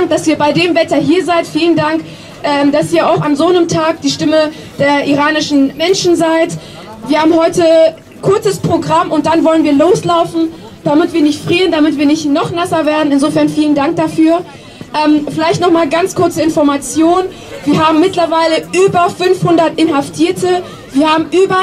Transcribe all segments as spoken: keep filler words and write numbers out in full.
Dank, dass ihr bei dem Wetter hier seid. Vielen Dank, ähm, dass ihr auch an so einem Tag die Stimme der iranischen Menschen seid. Wir haben heute kurzes Programm und dann wollen wir loslaufen, damit wir nicht frieren, damit wir nicht noch nasser werden. Insofern vielen Dank dafür. Ähm, vielleicht noch mal ganz kurze Information. Wir haben mittlerweile über fünfhundert Inhaftierte. Wir haben über,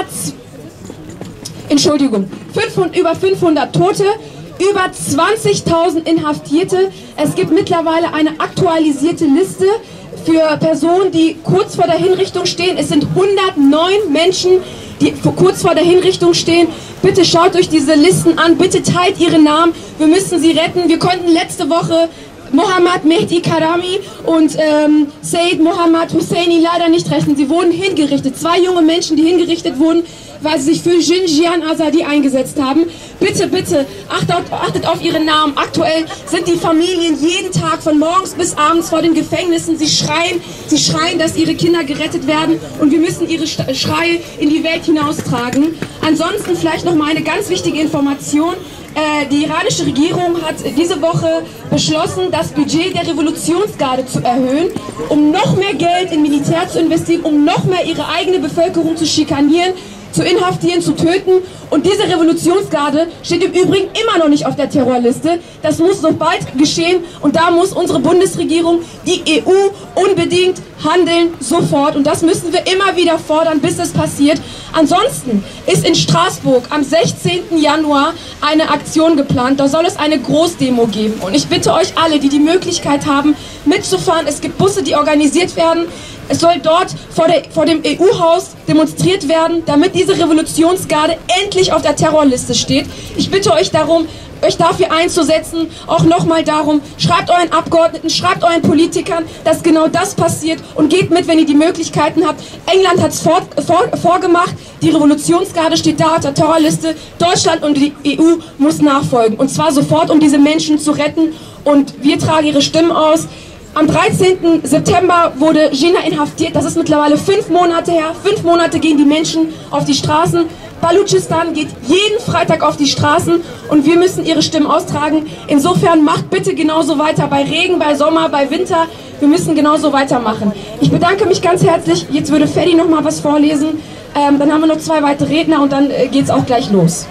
Entschuldigung, fünfhundert, über fünfhundert Tote, über zwanzigtausend Inhaftierte. Es gibt mittlerweile eine aktualisierte Liste für Personen, die kurz vor der Hinrichtung stehen. Es sind hundertneun Menschen, die kurz vor der Hinrichtung stehen. Bitte schaut euch diese Listen an, bitte teilt ihre Namen. Wir müssen sie retten. Wir konnten letzte Woche Mohammad Mehdi Karami und ähm, Said Mohammad Husseini leider nicht retten. Sie wurden hingerichtet. Zwei junge Menschen, die hingerichtet wurden, weil sie sich für Jinjian Azadi eingesetzt haben. Bitte, bitte, achtet, achtet auf ihre Namen. Aktuell sind die Familien jeden Tag von morgens bis abends vor den Gefängnissen. Sie schreien, sie schreien, dass ihre Kinder gerettet werden und wir müssen ihre Schreie in die Welt hinaustragen. Ansonsten vielleicht noch mal eine ganz wichtige Information. Äh, die iranische Regierung hat diese Woche beschlossen, das Budget der Revolutionsgarde zu erhöhen, um noch mehr Geld in Militär zu investieren, um noch mehr ihre eigene Bevölkerung zu schikanieren, zu inhaftieren, zu töten. Und diese Revolutionsgarde steht im Übrigen immer noch nicht auf der Terrorliste. Das muss so bald geschehen und da muss unsere Bundesregierung, die E U, unbedingt handeln, sofort. Und das müssen wir immer wieder fordern, bis es passiert. Ansonsten ist in Straßburg am sechzehnten Januar eine Aktion geplant. Da soll es eine Großdemo geben. Und ich bitte euch alle, die die Möglichkeit haben, mitzufahren. Es gibt Busse, die organisiert werden. Es soll dort vor, der, vor dem E U-Haus demonstriert werden, damit diese Revolutionsgarde endlich auf der Terrorliste steht. Ich bitte euch darum, euch dafür einzusetzen, auch nochmal darum, schreibt euren Abgeordneten, schreibt euren Politikern, dass genau das passiert und geht mit, wenn ihr die Möglichkeiten habt. England hat es vor, vor, vorgemacht, die Revolutionsgarde steht da auf der Terrorliste, Deutschland und die E U muss nachfolgen und zwar sofort, um diese Menschen zu retten und wir tragen ihre Stimmen aus. Am dreizehnten September wurde Jinnah inhaftiert, das ist mittlerweile fünf Monate her. Fünf Monate gehen die Menschen auf die Straßen. Baluchistan geht jeden Freitag auf die Straßen und wir müssen ihre Stimmen austragen. Insofern macht bitte genauso weiter, bei Regen, bei Sommer, bei Winter. Wir müssen genauso weitermachen. Ich bedanke mich ganz herzlich. Jetzt würde Ferdi noch mal was vorlesen. Ähm, dann haben wir noch zwei weitere Redner und dann äh, geht es auch gleich los.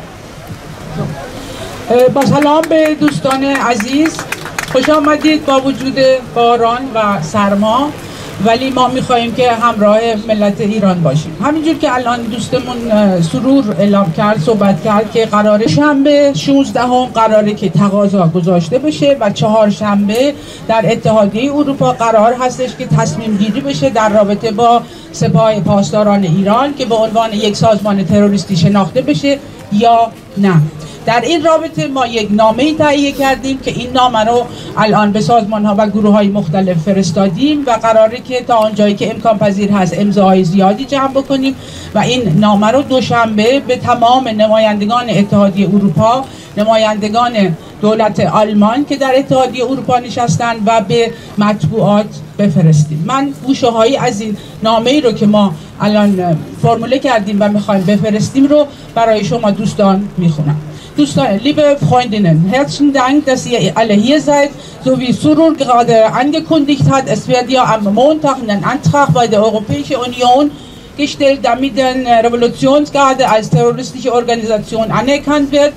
با سلام به دوستان عزیز، خوش آمدید. با وجود باران و سرما ولی ما میخواییم که همراه ملت ایران باشیم. همینجور که الان دوستمون سرور اعلام کرد، صحبت کرد که قرار شنبه شانزدهم قراره که تقاضا گذاشته بشه و چهارشنبه در اتحادیه اروپا قرار هستش که تصمیم گیری بشه در رابطه با سپاه پاسداران ایران که به عنوان یک سازمان تروریستی شناخته بشه یا نه. در این رابطه ما یک نامه تهیه کردیم که این نامه رو الان به سازمان ها و گروه های مختلف فرستادیم و قراره که تا آنجایی که امکان پذیر هست امضاهای زیادی جمع بکنیم و این نامه رو دوشنبه به تمام نمایندگان اتحادیه اروپا، نمایندگان دولت آلمان که در اتحادیه اروپا نشستن و به مطبوعات بفرستیم. من گوشه هایی از این نامه ای رو که ما الان فرموله کردیم و میخوایم بفرستیم رو برای شما دوستان میخونم. Dostan, liebe Freundinnen, herzlichen Dank, dass ihr alle hier seid. So wie Surur gerade angekündigt hat, es wird ja am Montag ein Antrag bei der Europäischen Union gestellt, damit die Revolutionsgarde als terroristische Organisation anerkannt wird.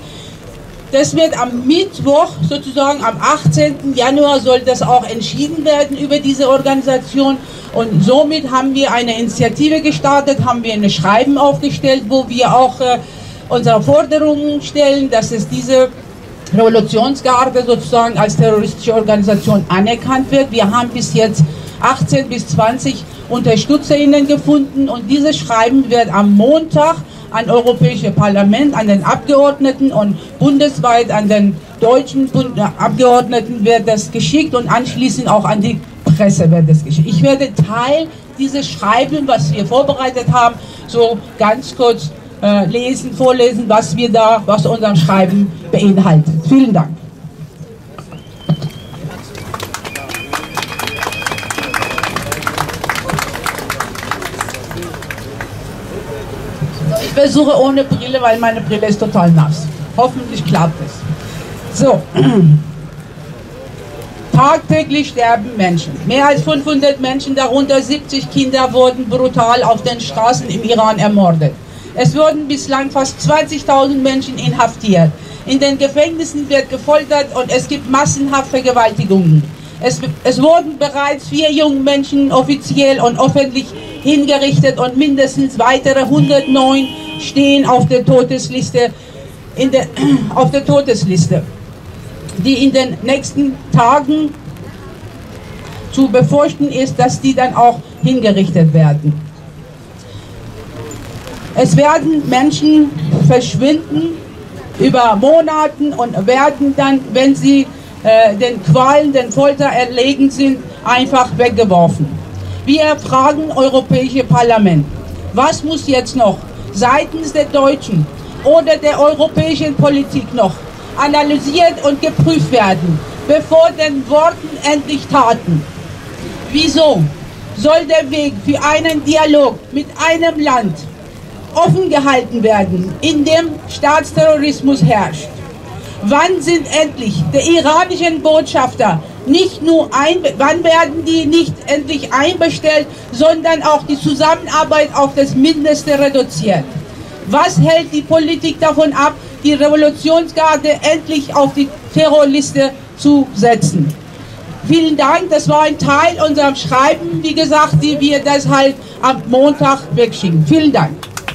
Das wird am Mittwoch, sozusagen am achtzehnten Januar, soll das auch entschieden werden über diese Organisation. Und somit haben wir eine Initiative gestartet, haben wir ein Schreiben aufgestellt, wo wir auch äh, unsere Forderungen stellen, dass es diese Revolutionsgarde sozusagen als terroristische Organisation anerkannt wird. Wir haben bis jetzt achtzehn bis zwanzig UnterstützerInnen gefunden und dieses Schreiben wird am Montag an das Europäische Parlament, an den Abgeordneten und bundesweit an den deutschen Abgeordneten wird das geschickt und anschließend auch an die Presse wird das geschickt. Ich werde Teil dieses Schreiben, was wir vorbereitet haben, so ganz kurz äh, lesen, vorlesen, was wir da, was unser Schreiben beinhaltet. Vielen Dank. Ich versuche ohne Brille, weil meine Brille ist total nass. Hoffentlich klappt es. So. Tagtäglich sterben Menschen. Mehr als fünfhundert Menschen, darunter siebzig Kinder, wurden brutal auf den Straßen im Iran ermordet. Es wurden bislang fast zwanzigtausend Menschen inhaftiert. In den Gefängnissen wird gefoltert und es gibt massenhaft Vergewaltigungen. Es, es wurden bereits vier junge Menschen offiziell und öffentlich hingerichtet und mindestens weitere hundertneun stehen auf der Todesliste, in der, auf der Todesliste, die in den nächsten Tagen zu befürchten ist, dass die dann auch hingerichtet werden. Es werden Menschen verschwinden über Monate und werden dann, wenn sie äh, den Qualen, den Folter erlegen sind, einfach weggeworfen. Wir fragen Europäische Parlament, was muss jetzt noch seitens der deutschen oder der europäischen Politik noch analysiert und geprüft werden, bevor den Worten endlich Taten? Wieso soll der Weg für einen Dialog mit einem Land offen gehalten werden, in dem Staatsterrorismus herrscht? Wann sind endlich die iranischen Botschafter nicht nur ein, wann werden die nicht endlich einbestellt, sondern auch die Zusammenarbeit auf das Mindeste reduziert? Was hält die Politik davon ab, die Revolutionsgarde endlich auf die Terrorliste zu setzen? Vielen Dank, das war ein Teil unserer Schreiben, wie gesagt, die wir deshalb am Montag wegschicken. Vielen Dank.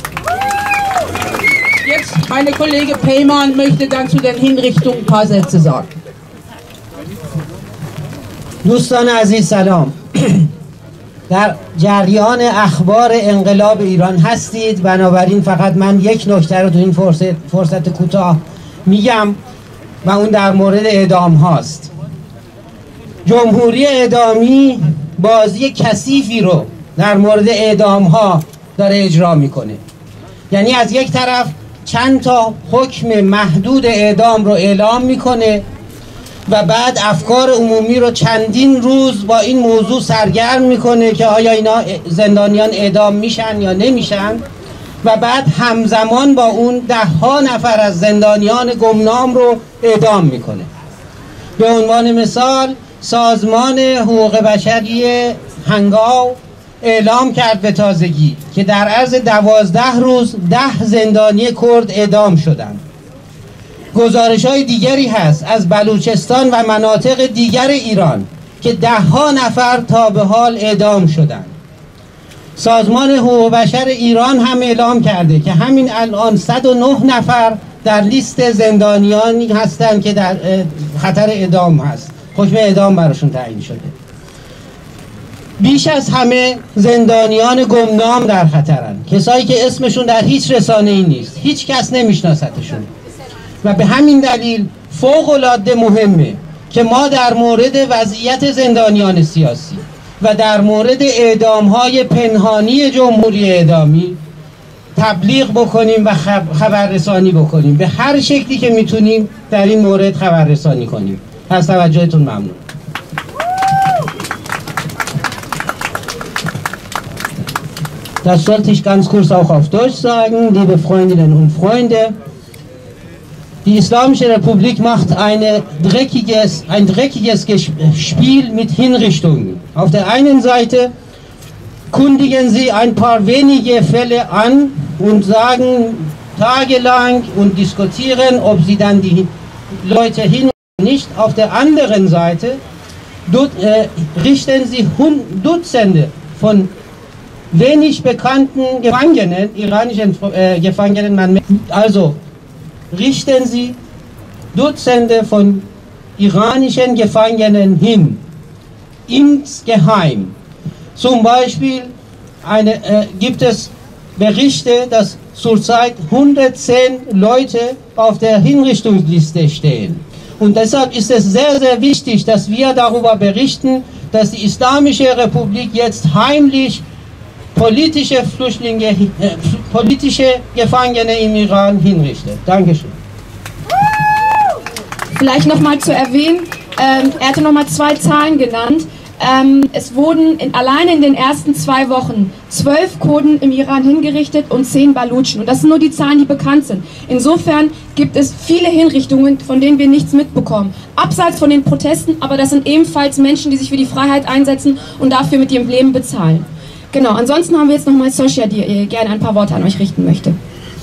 Jetzt, meine Kollege Peyman möchte dann zu den Hinrichtungen ein paar Sätze sagen. دوستان عزیز سلام. در جریان اخبار انقلاب ایران هستید، بنابراین فقط من یک نکته رو تو این فرصت, فرصت کوتاه میگم و اون در مورد اعدام هاست. جمهوری اعدامی بازی کثیفی رو در مورد اعدام ها داره اجرا میکنه. یعنی از یک طرف چند تا حکم محدود اعدام رو اعلام میکنه و بعد افکار عمومی رو چندین روز با این موضوع سرگرم میکنه که آیا اینا زندانیان اعدام میشن یا نمیشن، و بعد همزمان با اون ده ها نفر از زندانیان گمنام رو اعدام میکنه. به عنوان مثال سازمان حقوق بشری هنگاو اعلام کرد به تازگی که در عرض دوازده روز ده زندانی کرد اعدام شدند. گزارش های دیگری هست از بلوچستان و مناطق دیگر ایران که ده ها نفر تا به حال اعدام شدند. سازمان حقوق بشر ایران هم اعلام کرده که همین الان صد و نه نفر در لیست زندانیانی هستند که در خطر اعدام هست، حکم اعدام براشون تعیین شده. بیش از همه زندانیان گمنام در خطرن، کسایی که اسمشون در هیچ رسانه‌ای نیست، هیچ کس نمیشناستشون، و به همین دلیل فوق‌العاده مهمه که ما در مورد وضعیت زندانیان سیاسی و در مورد اعدام‌های پنهانی جمهوری اعدامی تبلیغ بکنیم و خبررسانی بکنیم. به هر شکلی که میتونیم در این مورد خبررسانی کنیم. از توجهتون ممنون. Das sollte ich ganz kurz auch auf Deutsch sagen, liebe Freundinnen und Freunde. Die Islamische Republik macht eine dreckiges, ein dreckiges Spiel mit Hinrichtungen. Auf der einen Seite kundigen sie ein paar wenige Fälle an und sagen tagelang und diskutieren, ob sie dann die Leute hinrichten oder nicht. Auf der anderen Seite dort, äh, richten sie Dutzende von wenig bekannten Gefangenen, iranischen äh, Gefangenen, man, also richten sie Dutzende von iranischen Gefangenen hin, insgeheim. Zum Beispiel eine, äh, gibt es Berichte, dass zurzeit hundertzehn Leute auf der Hinrichtungsliste stehen. Und deshalb ist es sehr, sehr wichtig, dass wir darüber berichten, dass die Islamische Republik jetzt heimlich politische Flüchtlinge, äh, politische Gefangene im Iran hinrichtet. Dankeschön. Vielleicht nochmal zu erwähnen, ähm, er hatte nochmal zwei Zahlen genannt. Ähm, es wurden in, allein in den ersten zwei Wochen zwölf Kurden im Iran hingerichtet und zehn Balutschen. Und das sind nur die Zahlen, die bekannt sind. Insofern gibt es viele Hinrichtungen, von denen wir nichts mitbekommen. Abseits von den Protesten, aber das sind ebenfalls Menschen, die sich für die Freiheit einsetzen und dafür mit ihrem Leben bezahlen. Genau, ansonsten haben wir jetzt nochmal Sosha, die gerne ein paar Worte an euch richten möchte.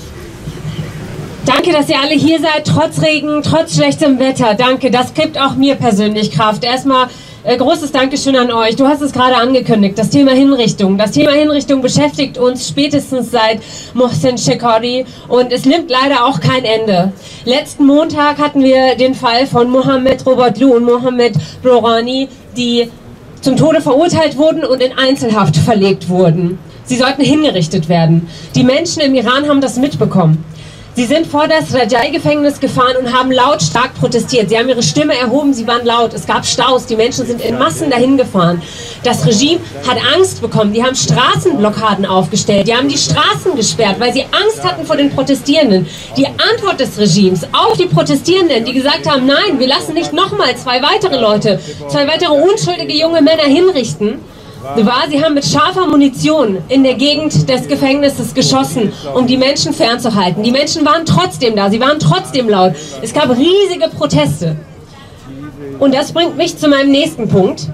Danke, dass ihr alle hier seid, trotz Regen, trotz schlechtem Wetter. Danke, das gibt auch mir persönlich Kraft. Erstmal äh, großes Dankeschön an euch. Du hast es gerade angekündigt, das Thema Hinrichtung. Das Thema Hinrichtung beschäftigt uns spätestens seit Mohsen Shekari und es nimmt leider auch kein Ende. Letzten Montag hatten wir den Fall von Mohammed Robotlu und Mohammed Rourani, die zum Tode verurteilt wurden und in Einzelhaft verlegt wurden. Sie sollten hingerichtet werden. Die Menschen im Iran haben das mitbekommen. Sie sind vor das Rajai-Gefängnis gefahren und haben lautstark protestiert. Sie haben ihre Stimme erhoben, sie waren laut. Es gab Staus, die Menschen sind in Massen dahin gefahren. Das Regime hat Angst bekommen. Die haben Straßenblockaden aufgestellt. Die haben die Straßen gesperrt, weil sie Angst hatten vor den Protestierenden. Die Antwort des Regimes auf die Protestierenden, die gesagt haben, nein, wir lassen nicht nochmal zwei weitere Leute, zwei weitere unschuldige junge Männer hinrichten, war, sie haben mit scharfer Munition in der Gegend des Gefängnisses geschossen, um die Menschen fernzuhalten. Die Menschen waren trotzdem da, sie waren trotzdem laut. Es gab riesige Proteste. Und das bringt mich zu meinem nächsten Punkt.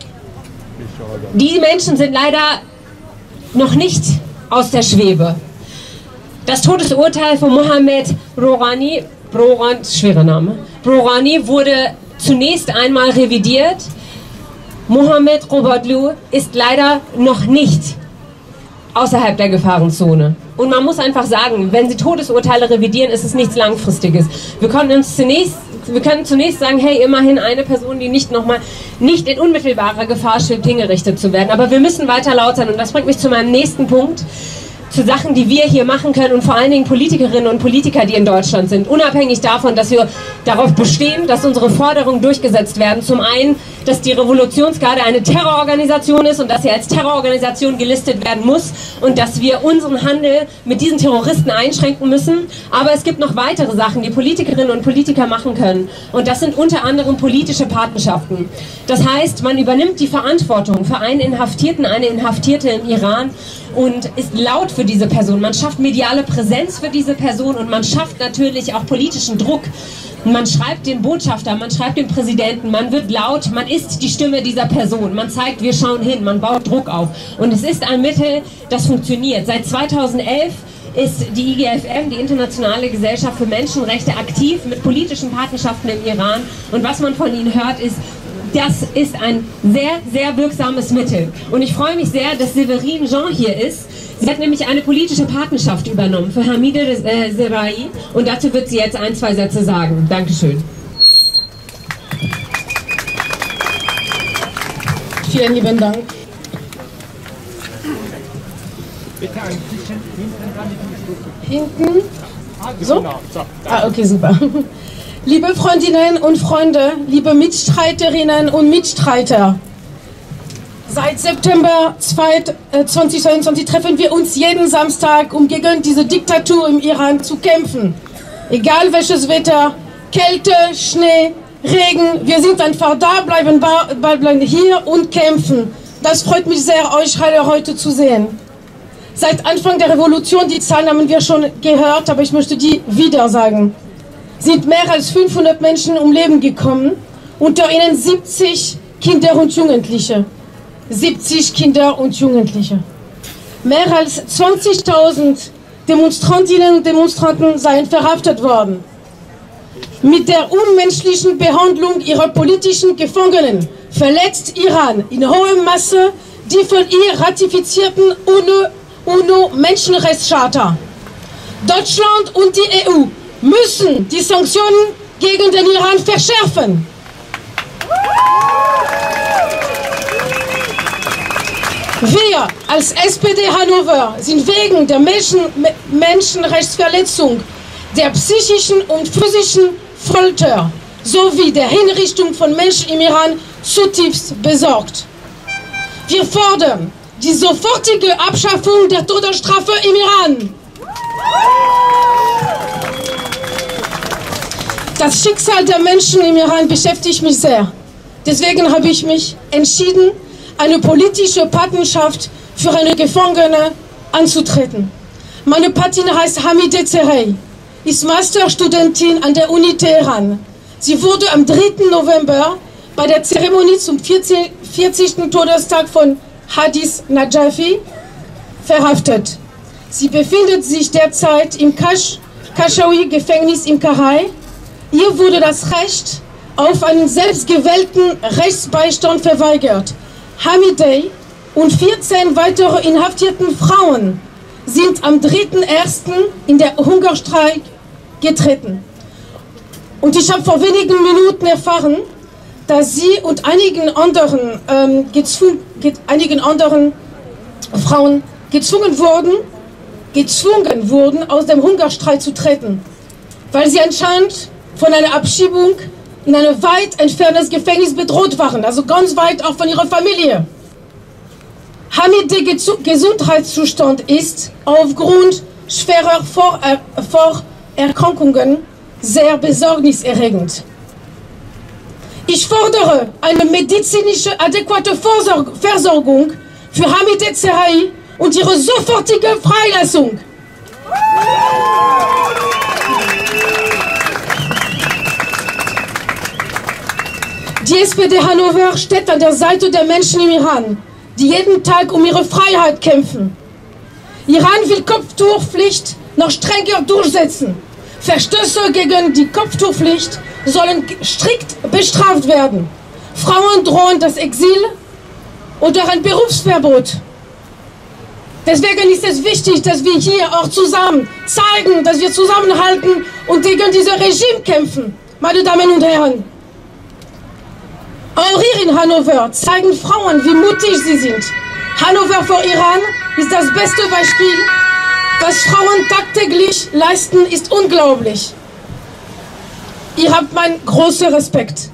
Die Menschen sind leider noch nicht aus der Schwebe. Das Todesurteil von Mohammed Rourani, Rourani, schwerer Name, Rourani wurde zunächst einmal revidiert. Mohammed Robotlu ist leider noch nicht außerhalb der Gefahrenzone. Und man muss einfach sagen, wenn sie Todesurteile revidieren, ist es nichts Langfristiges. Wir können uns zunächst, wir können zunächst sagen, hey, immerhin eine Person, die nicht nochmal, nicht in unmittelbarer Gefahr schwebt, hingerichtet zu werden. Aber wir müssen weiter laut sein und das bringt mich zu meinem nächsten Punkt. Zu Sachen, die wir hier machen können und vor allen Dingen Politikerinnen und Politiker, die in Deutschland sind, unabhängig davon, dass wir darauf bestehen, dass unsere Forderungen durchgesetzt werden. Zum einen, dass die Revolutionsgarde eine Terrororganisation ist und dass sie als Terrororganisation gelistet werden muss und dass wir unseren Handel mit diesen Terroristen einschränken müssen. Aber es gibt noch weitere Sachen, die Politikerinnen und Politiker machen können. Und das sind unter anderem politische Patenschaften. Das heißt, man übernimmt die Verantwortung für einen Inhaftierten, eine Inhaftierte im Iran und ist laut für diese Person. Man schafft mediale Präsenz für diese Person und man schafft natürlich auch politischen Druck. Man schreibt den Botschafter, man schreibt den Präsidenten, man wird laut, man ist die Stimme dieser Person. Man zeigt, wir schauen hin, man baut Druck auf. Und es ist ein Mittel, das funktioniert. Seit zweitausendelf ist die I G F M, die Internationale Gesellschaft für Menschenrechte, aktiv mit politischen Patenschaften im Iran. Und was man von ihnen hört, ist, das ist ein sehr, sehr wirksames Mittel. Und ich freue mich sehr, dass Séverine Jean hier ist. Sie hat nämlich eine politische Patenschaft übernommen für Hamide äh, Zerai und dazu wird sie jetzt ein, zwei Sätze sagen. Dankeschön. Vielen lieben Dank. Hinten? So? Ah, okay, super. Liebe Freundinnen und Freunde, liebe Mitstreiterinnen und Mitstreiter, seit September zweitausendzweiundzwanzig treffen wir uns jeden Samstag, um gegen diese Diktatur im Iran zu kämpfen. Egal welches Wetter, Kälte, Schnee, Regen, wir sind einfach da, bleiben, bleiben hier und kämpfen. Das freut mich sehr, euch alle heute zu sehen. Seit Anfang der Revolution, die Zahlen haben wir schon gehört, aber ich möchte die wieder sagen, sind mehr als fünfhundert Menschen ums Leben gekommen, unter ihnen siebzig Kinder und Jugendliche. siebzig Kinder und Jugendliche. Mehr als zwanzigtausend Demonstrantinnen und Demonstranten seien verhaftet worden. Mit der unmenschlichen Behandlung ihrer politischen Gefangenen verletzt Iran in hohem Maße die von ihr ratifizierten UNO-Menschenrechtscharta. Deutschland und die E U müssen die Sanktionen gegen den Iran verschärfen. Wir als S P D Hannover sind wegen der Menschen Menschenrechtsverletzung, der psychischen und physischen Folter sowie der Hinrichtung von Menschen im Iran zutiefst besorgt. Wir fordern die sofortige Abschaffung der Todesstrafe im Iran. Das Schicksal der Menschen im Iran beschäftigt mich sehr. Deswegen habe ich mich entschieden, eine politische Patenschaft für eine Gefangene anzutreten. Meine Patin heißt Hamideh Zerey, ist Masterstudentin an der Uni Teheran. Sie wurde am dritten November bei der Zeremonie zum vierzigsten Todestag von Hadis Najafi verhaftet. Sie befindet sich derzeit im Kashawi-Gefängnis im Karaj. Ihr wurde das Recht auf einen selbstgewählten Rechtsbeistand verweigert. Hamideh und vierzehn weitere inhaftierten Frauen sind am dritten ersten in der Hungerstreik getreten. Und ich habe vor wenigen Minuten erfahren, dass sie und einigen anderen, ähm, gezwungen, ge einigen anderen Frauen gezwungen wurden, gezwungen wurden, aus dem Hungerstreik zu treten, weil sie anscheinend von einer Abschiebung in ein weit entferntes Gefängnis bedroht waren, also ganz weit auch von ihrer Familie. Hamidehs Gesundheitszustand ist aufgrund schwerer Vorer Vorerkrankungen sehr besorgniserregend. Ich fordere eine medizinische adäquate Vorsorg Versorgung für Hamideh Zerey und ihre sofortige Freilassung. Die S P D Hannover steht an der Seite der Menschen im Iran, die jeden Tag um ihre Freiheit kämpfen. Iran will Kopftuchpflicht noch strenger durchsetzen. Verstöße gegen die Kopftuchpflicht sollen strikt bestraft werden. Frauen drohen das Exil oder ein Berufsverbot. Deswegen ist es wichtig, dass wir hier auch zusammen zeigen, dass wir zusammenhalten und gegen dieses Regime kämpfen. Meine Damen und Herren, auch hier in Hannover zeigen Frauen, wie mutig sie sind. Hannover vor Iran ist das beste Beispiel. Was Frauen tagtäglich leisten, ist unglaublich. Ihr habt meinen großen Respekt.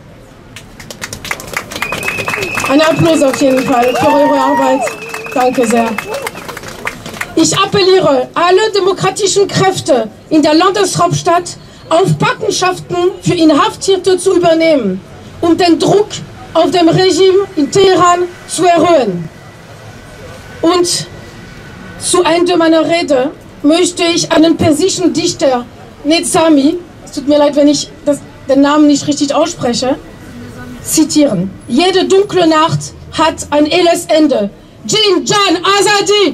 Ein Applaus auf jeden Fall für eure Arbeit. Danke sehr. Ich appelliere alle demokratischen Kräfte in der Landeshauptstadt auf Patenschaften für Inhaftierte zu übernehmen, um den Druck auf dem Regime in Teheran zu erhöhen. Und zu Ende meiner Rede möchte ich einen persischen Dichter, Nezami, es tut mir leid, wenn ich das, den Namen nicht richtig ausspreche, zitieren. Jede dunkle Nacht hat ein helles Ende. Jin Jan Azadi!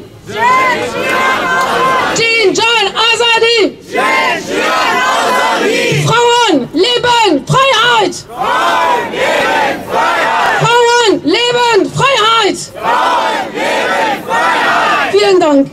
Jin Jan Azadi! Frauen, Leben, Freiheit! Frauen, Leben, Freiheit! Frauen, Leben, Freiheit! Frauen, Leben, Freiheit! Vielen Dank.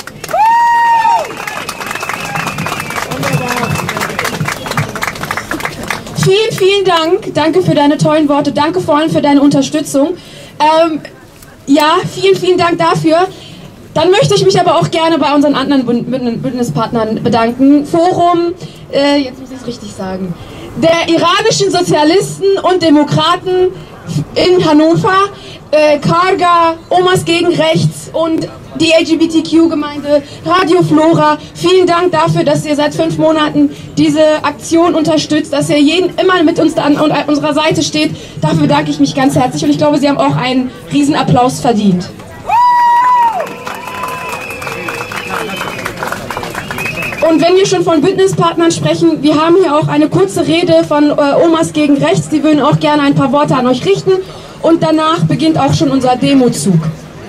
Vielen, vielen Dank. Danke für deine tollen Worte. Danke vor allem für deine Unterstützung. Ähm, ja, vielen, vielen Dank dafür. Dann möchte ich mich aber auch gerne bei unseren anderen Bündnispartnern bedanken. Forum, äh, jetzt muss ich es richtig sagen, der iranischen Sozialisten und Demokraten in Hannover, äh, Karga, Omas gegen Rechts und die L G B T Q-Gemeinde, Radio Flora. Vielen Dank dafür, dass ihr seit fünf Monaten diese Aktion unterstützt, dass ihr jeden immer mit uns an, an unserer Seite steht. Dafür bedanke ich mich ganz herzlich und ich glaube, Sie haben auch einen Riesenapplaus verdient. Und wenn wir schon von Bündnispartnern sprechen, wir haben hier auch eine kurze Rede von äh, Omas gegen Rechts. Die würden auch gerne ein paar Worte an euch richten. Und danach beginnt auch schon unser Demozug.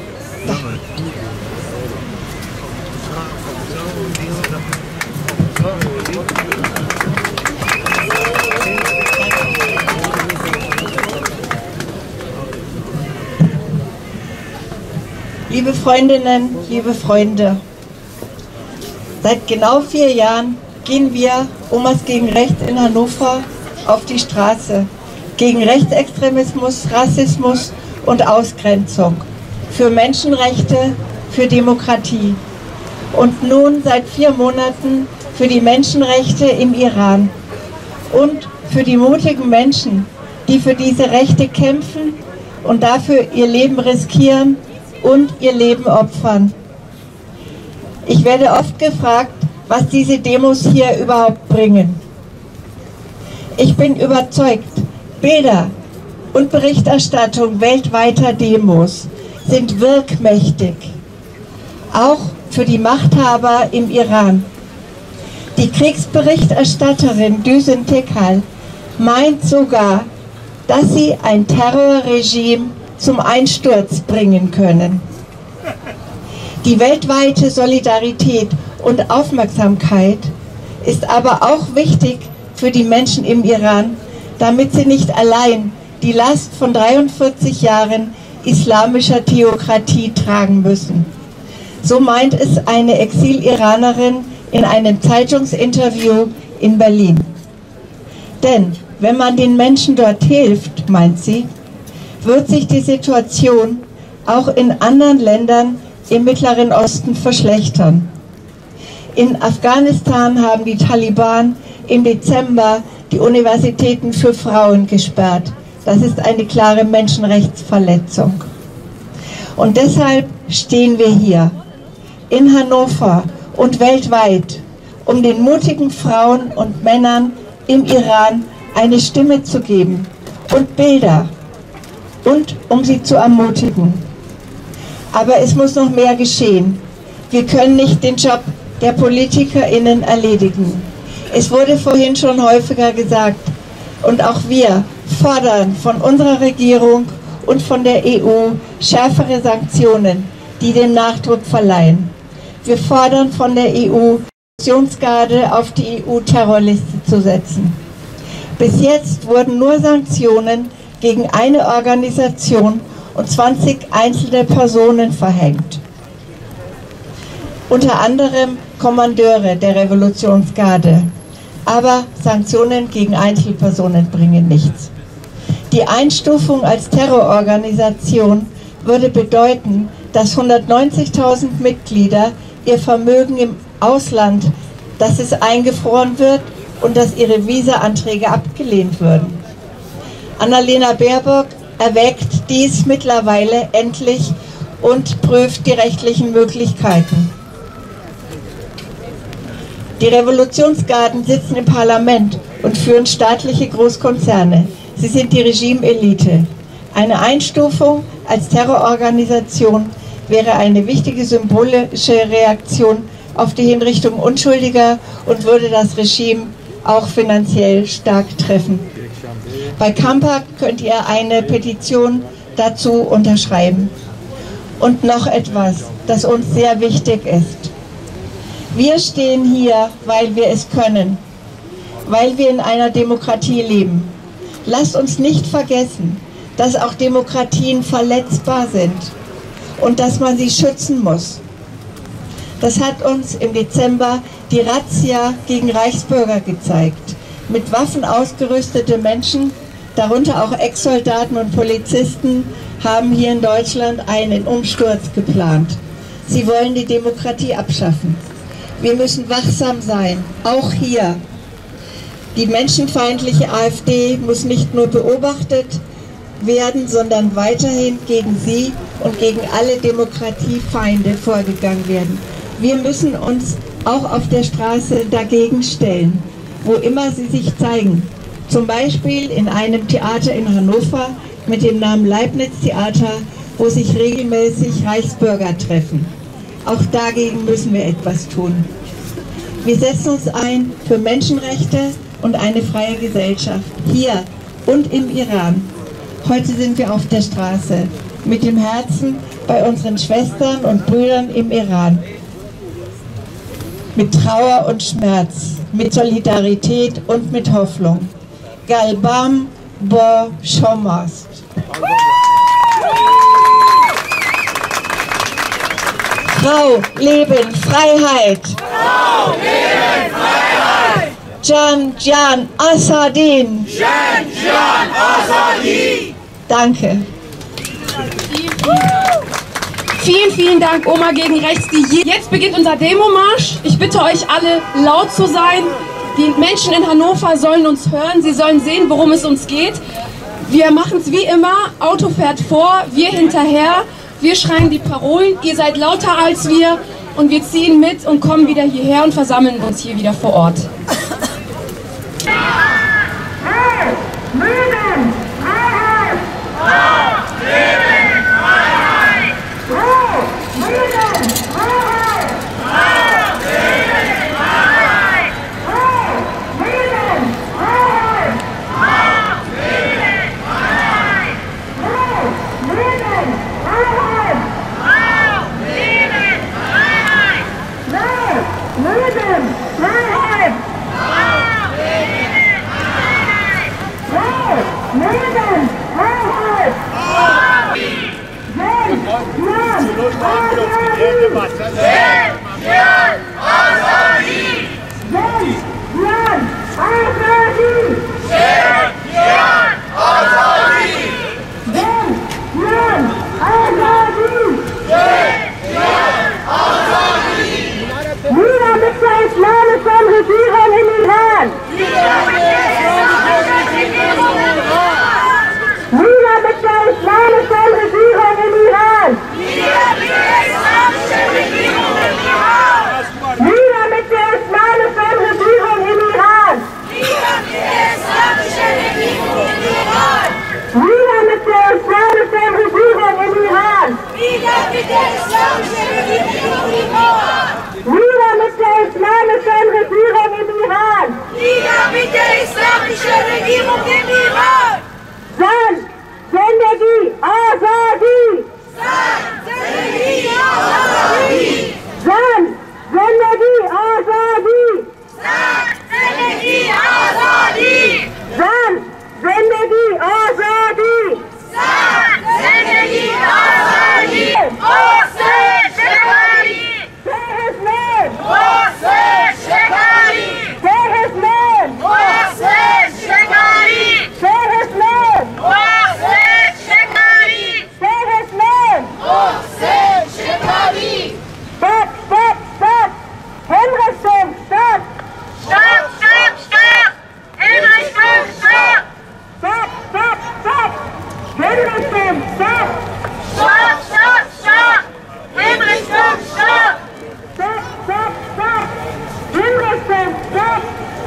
Liebe Freundinnen, liebe Freunde, seit genau vier Jahren gehen wir Omas gegen Rechts in Hannover auf die Straße gegen Rechtsextremismus, Rassismus und Ausgrenzung, für Menschenrechte, für Demokratie und nun seit vier Monaten für die Menschenrechte im Iran und für die mutigen Menschen, die für diese Rechte kämpfen und dafür ihr Leben riskieren und ihr Leben opfern. Ich werde oft gefragt, was diese Demos hier überhaupt bringen. Ich bin überzeugt, Bilder, und Berichterstattung weltweiter Demos sind wirkmächtig, auch für die Machthaber im Iran. Die Kriegsberichterstatterin Düsen Tekal meint sogar, dass sie ein Terrorregime zum Einsturz bringen können. Die weltweite Solidarität und Aufmerksamkeit ist aber auch wichtig für die Menschen im Iran, damit sie nicht allein die Last von dreiundvierzig Jahren islamischer Theokratie tragen müssen. So meint es eine Exil-Iranerin in einem Zeitungsinterview in Berlin. Denn wenn man den Menschen dort hilft, meint sie, wird sich die Situation auch in anderen Ländern im Mittleren Osten verschlechtern. In Afghanistan haben die Taliban im Dezember die Universitäten für Frauen gesperrt. Das ist eine klare Menschenrechtsverletzung. Und deshalb stehen wir hier in Hannover und weltweit, um den mutigen Frauen und Männern im Iran eine Stimme zu geben und Bilder und um sie zu ermutigen. Aber es muss noch mehr geschehen. Wir können nicht den Job der PolitikerInnen erledigen. Es wurde vorhin schon häufiger gesagt, und auch wir fordern von unserer Regierung und von der E U schärfere Sanktionen, die dem Nachdruck verleihen. Wir fordern von der E U, die Sanktionsgarde auf die E U-Terrorliste zu setzen. Bis jetzt wurden nur Sanktionen gegen eine Organisation und zwanzig einzelne Personen verhängt. Unter anderem Kommandeure der Revolutionsgarde. Aber Sanktionen gegen Einzelpersonen bringen nichts. Die Einstufung als Terrororganisation würde bedeuten, dass hundertneunzigtausend Mitglieder ihr Vermögen im Ausland, dass es eingefroren wird und dass ihre Visa-Anträge abgelehnt würden. Annalena Baerbock erwägt dies mittlerweile endlich und prüft die rechtlichen Möglichkeiten. Die Revolutionsgarden sitzen im Parlament und führen staatliche Großkonzerne. Sie sind die Regime-Elite. Eine Einstufung als Terrororganisation wäre eine wichtige symbolische Reaktion auf die Hinrichtung Unschuldiger und würde das Regime auch finanziell stark treffen. Bei Kampa könnt ihr eine Petition dazu unterschreiben. Und noch etwas, das uns sehr wichtig ist. Wir stehen hier, weil wir es können, weil wir in einer Demokratie leben. Lasst uns nicht vergessen, dass auch Demokratien verletzbar sind und dass man sie schützen muss. Das hat uns im Dezember die Razzia gegen Reichsbürger gezeigt. Mit Waffen ausgerüstete Menschen, darunter auch Ex-Soldaten und Polizisten, haben hier in Deutschland einen Umsturz geplant. Sie wollen die Demokratie abschaffen. Wir müssen wachsam sein, auch hier. Die menschenfeindliche AfD muss nicht nur beobachtet werden, sondern weiterhin gegen sie und gegen alle Demokratiefeinde vorgegangen werden. Wir müssen uns auch auf der Straße dagegen stellen, wo immer sie sich zeigen. Zum Beispiel in einem Theater in Hannover mit dem Namen Leibniz-Theater, wo sich regelmäßig Reichsbürger treffen. Auch dagegen müssen wir etwas tun. Wir setzen uns ein für Menschenrechte und eine freie Gesellschaft, hier und im Iran. Heute sind wir auf der Straße, mit dem Herzen bei unseren Schwestern und Brüdern im Iran. Mit Trauer und Schmerz, mit Solidarität und mit Hoffnung. Galbam bo shomast. Frau, Leben, Freiheit! Frau, Leben, Freiheit! Jan, Jan, Asadin! Jan, Jan, Asadin! Danke. Vielen, vielen Dank, Oma gegen Rechts. Die Jetzt beginnt unser Demomarsch. Ich bitte euch alle, laut zu sein. Die Menschen in Hannover sollen uns hören. Sie sollen sehen, worum es uns geht. Wir machen es wie immer. Auto fährt vor, wir hinterher. Wir schreien die Parolen, ihr seid lauter als wir und wir ziehen mit und kommen wieder hierher und versammeln uns hier wieder vor Ort. Hey, Leben, Freiheit! Freiheit! Freiheit! Leben! Freiheit! Sehen! Jan! Azadi! Sehen! Jan! Azadi! Sehen! Jan! Azadi! Sehen! Jan! Azadi! Sehen! Jan! Azadi! Nieder mit der islamischen Regierung im Iran! Nieder mit der islamischen Regierung im Iran! Nieder mit der islamischen Regierung im Iran! Nieder mit der islamischen Regierung im Iran! Nieder mit der islamischen Regierung im Iran! Nieder mit der islamischen Regierung im Iran! Nieder mit der islamischen Regierung im Iran! Nieder mit der islamischen Regierung im Iran! Nieder mit der islamischen Regierung im Iran! Nieder mit der islamischen Regierung im Iran! Zan! Zendegi! Azadi! Zan! Zendegi! Azadi! Zan! Zendegi! Azadi! Zan! Zendegi! Azadi! Zan! Zendegi! Azadi! Zan! Zendegi! Azadi! Mohsen Shekhari! Say his name! Mohsen Shekhari! Say his name! Mohsen Shekhari! Say his name! Mohsen Shekhari! Say his name! Mohsen Shekhari! Stop! Stop! Stop! Hinrichtung! Stop! Stop! Stop! Stop! Hinrichtung! Stop! Stop! Stop! Stop! Hinrichtung! Stop! Stop! Stop! Stop! Hinrichtung! Stop! Stop! Stop! Stop! Hinrichtung! Stop!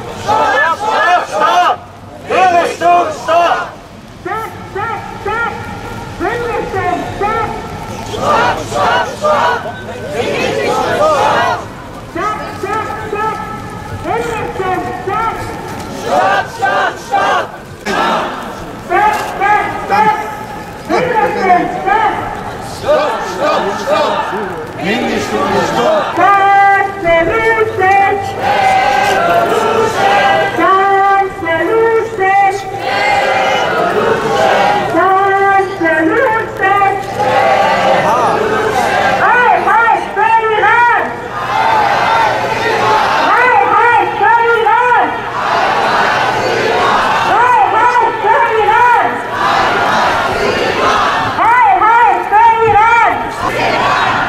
Stop! Stop! Stop! Hinrichtung! Stop! Stop! Stop! Stop! Hinrichtung! Stop! Stop! Stop! Stop! Hinrichtung! Stop! Stop! Stop! Stop! Hinrichtung! Stop! Stop! Stop! Stop! Stop! Stop! Stop! Hinrichtung! Stop! Stop! Stop! Stop! Hinrichtung! Stop! Dance Revolution! Dance Revolution! Dance Revolution! Hi, hi, for Iran! Hi, hi, for Iran! Hi, hi, for Iran! Hi, hi, for Iran!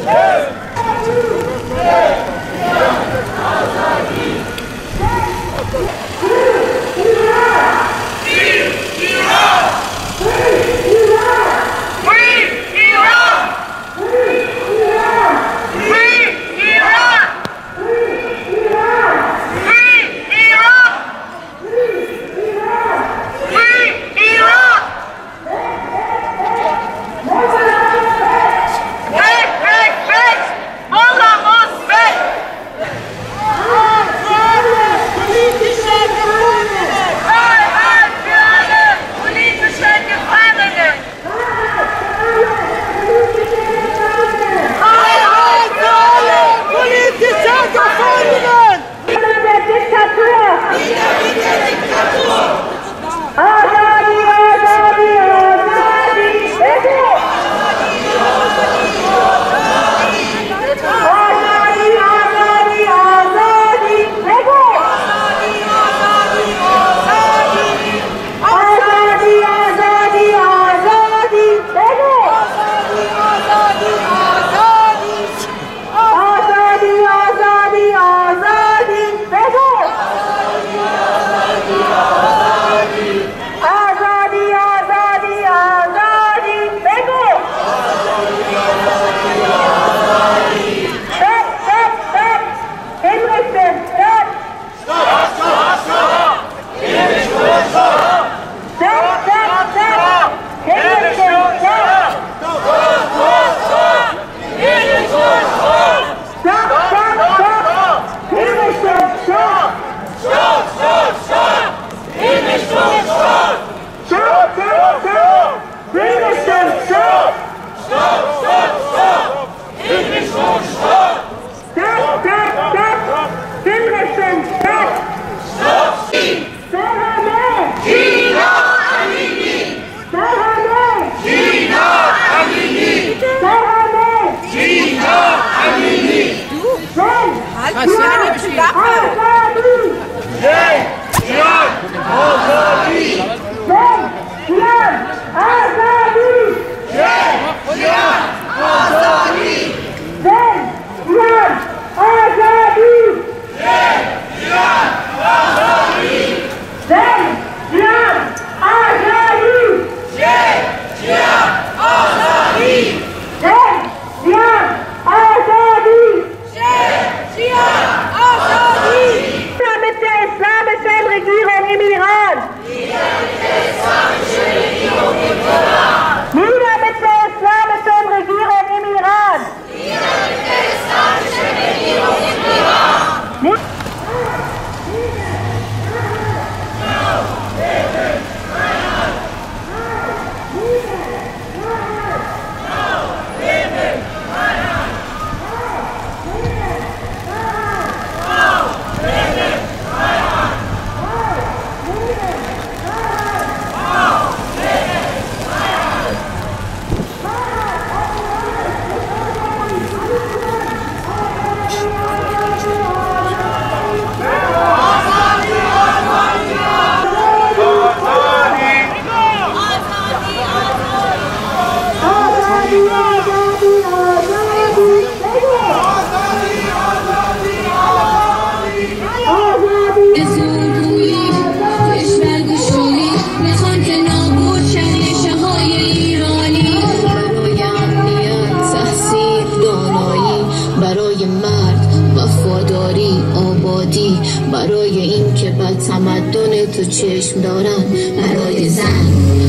برای این که بد تمدن تو چشم دارن، برای زن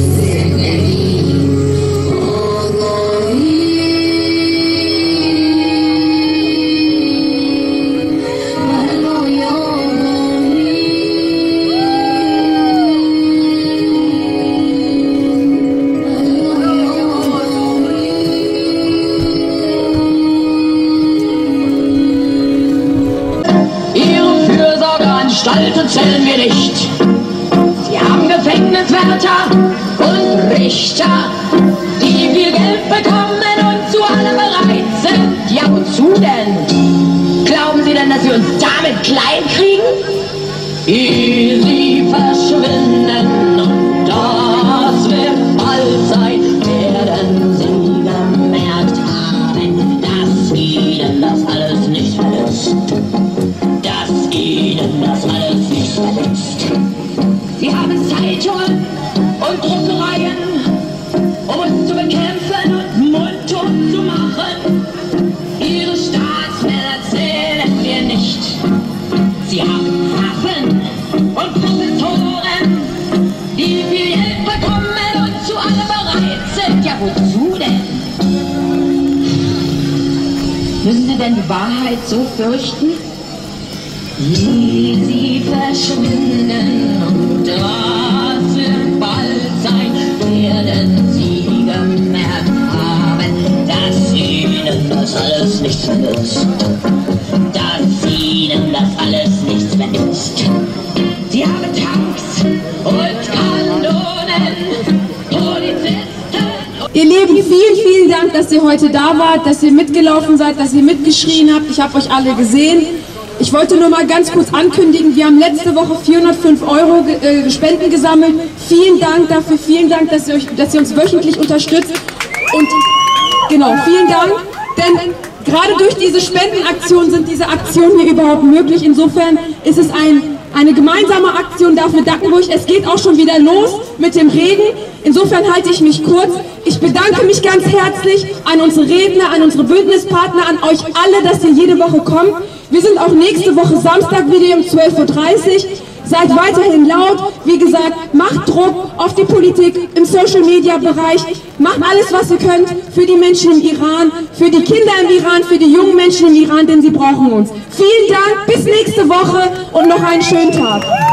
زندگی آگاهی برای Anstalten zählen wir nicht. Sie haben Gefängniswärter und Richter, die viel Geld bekommen und zu allem bereit sind. Ja, wozu denn? Glauben Sie denn, dass Sie uns damit klein kriegen? Ehe Sie verschwinden, und das wird bald sein, werden Sie gemerkt haben, dass wir machen. Ihre Staatsmänner zählen wir nicht. Sie haben Waffen und Professoren, die viel Geld bekommen und zu allem bereit sind. Ja, wozu denn? Müssen Sie denn die Wahrheit so fürchten? Wie sie verschwinden und das wird bald sein, werden Sie gemerkt haben, dass Ihnen das alles nichts mehr ist. Dass Ihnen das alles nichts mehr ist. Sie haben Tanks und Kanonen, Polizisten. Ihr Lieben, vielen, vielen Dank, dass ihr heute da wart, dass ihr mitgelaufen seid, dass ihr mitgeschrien habt. Ich habe euch alle gesehen. Ich wollte nur mal ganz kurz ankündigen, wir haben letzte Woche vierhundertfünf Euro äh, Spenden gesammelt. Vielen Dank dafür, vielen Dank, dass ihr, euch, dass ihr uns wöchentlich unterstützt. Und genau, vielen Dank, denn gerade durch diese Spendenaktion sind diese Aktionen hier überhaupt möglich. Insofern ist es ein, eine gemeinsame Aktion, dafür danken wir euch. Es geht auch schon wieder los mit dem Regen. Insofern halte ich mich kurz. Ich bedanke mich ganz herzlich an unsere Redner, an unsere Bündnispartner, an euch alle, dass ihr jede Woche kommt. Wir sind auch nächste Woche Samstag wieder um zwölf Uhr dreißig. Seid weiterhin laut. Wie gesagt, macht Druck auf die Politik im Social-Media-Bereich. Macht alles, was ihr könnt für die Menschen im Iran, für die Kinder im Iran, für die jungen Menschen im Iran, denn sie brauchen uns. Vielen Dank, bis nächste Woche und noch einen schönen Tag.